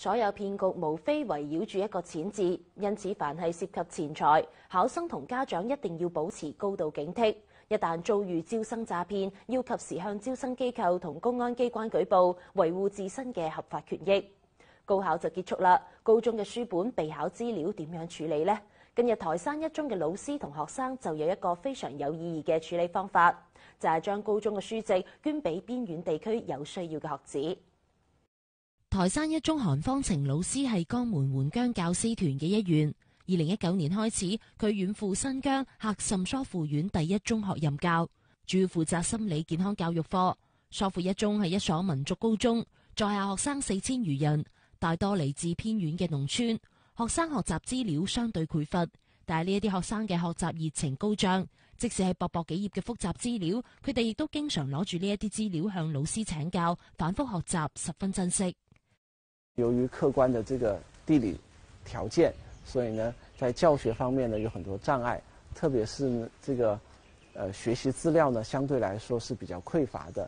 所有騙局無非圍繞住一個錢字，因此凡係涉及錢財，考生同家長一定要保持高度警惕。一旦遭遇招生詐騙，要及時向招生機構同公安機關舉報，維護自身嘅合法權益。高考就結束啦，高中嘅書本備考資料點樣處理呢？近日台山一中嘅老師同學生就有一個非常有意義嘅處理方法，就係將高中嘅書籍捐俾邊遠地區有需要嘅學子。台山一中韓方晴老師係江門援疆教師團嘅一員。2019年開始，佢遠赴新疆喀什疏附縣第一中學任教，主要負責心理健康教育課。疏附一中係一所民族高中，在校學生4000餘人，大多嚟自偏遠嘅農村。學生學習資料相對匱乏，但係呢一啲學生嘅學習熱情高漲，即使係薄薄幾頁嘅複雜資料，佢哋亦都經常攞住呢一啲資料向老師請教，反覆學習，十分珍惜。 由於客觀的這個地理條件，所以呢，在教學方面呢有很多障礙，特別是呢這個學習資料呢相對來說是比較匱乏的，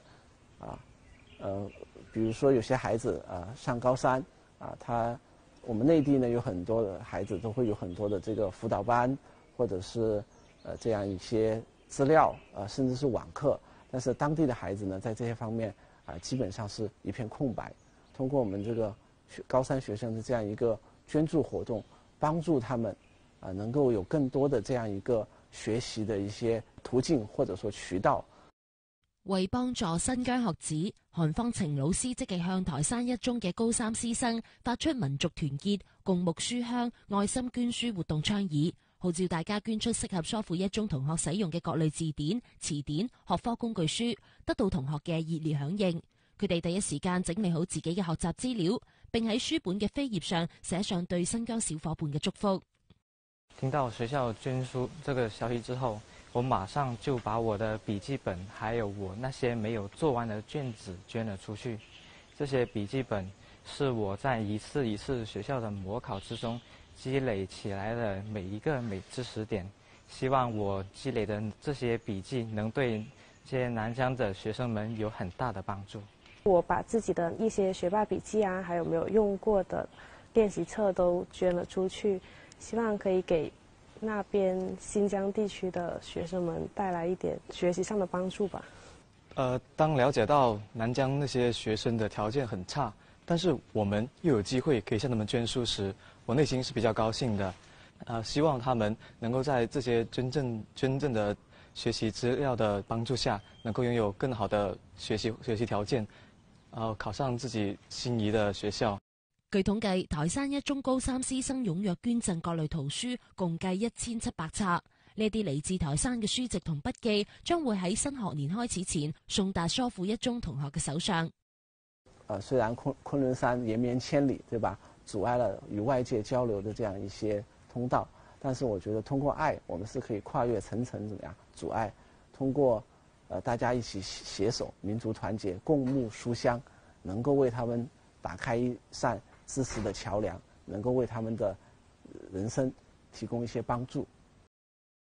比如說有些孩子上高三我們內地呢有很多的孩子都會有很多的這個輔導班，或者是這樣一些資料甚至是網課，但是當地的孩子呢在這些方面基本上是一片空白。通過我們這個高三學生的這樣一個捐助活動，幫助他們能夠有更多的這樣一個學習的一些途徑或者說渠道。 為幫助新疆學子，韓方晴老師積極向台山一中嘅高三師生發出民族團結、共沐書香、愛心捐書活動倡議，號召大家捐出適合疏附一中同學使用嘅各類字典、詞典、學科工具書，得到同學嘅熱烈響應。佢哋第一時間整理好自己嘅學習資料，並喺書本嘅扉頁上寫上對新疆小伙伴嘅祝福。 聽到學校捐書這個消息之後，我馬上就把我的筆記本，還有我那些沒有做完的卷子捐了出去。這些筆記本是我在一次一次學校的模考之中積累起來的每一個知識點，希望我積累的這些筆記能對這些南疆的學生們有很大的幫助。 我把自己的一些學霸筆記還有沒有用過的練習冊都捐了出去，希望可以給那邊新疆地區的學生們帶來一點學習上的幫助吧。 當了解到南疆那些學生的條件很差，但是我們又有機會可以向他們捐書時，我內心是比較高興的。希望他們能夠在這些真正的學習資料的幫助下，能夠擁有更好的學習條件，考上自己心儀的學校。 據統計，台山一中高三師生踴躍捐贈各類圖書，共計1700冊。呢啲嚟自台山嘅書籍同筆記，將會喺新學年開始前送達疏附一中同學嘅手上。 雖然崑崙山延綿千里，對吧？阻礙了與外界交流的這樣一些通道，但是我覺得通過愛，我們是可以跨越層層怎麼樣阻礙，通過大家一起攜手，民族團結，共沐書香，能夠為他們打開一扇知識的橋樑，能夠為他們的人生提供一些幫助。